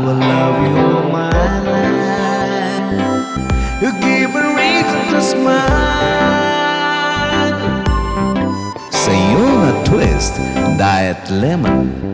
will love you all my life. You give me reason to smile. Sayona twist, Deit lemon.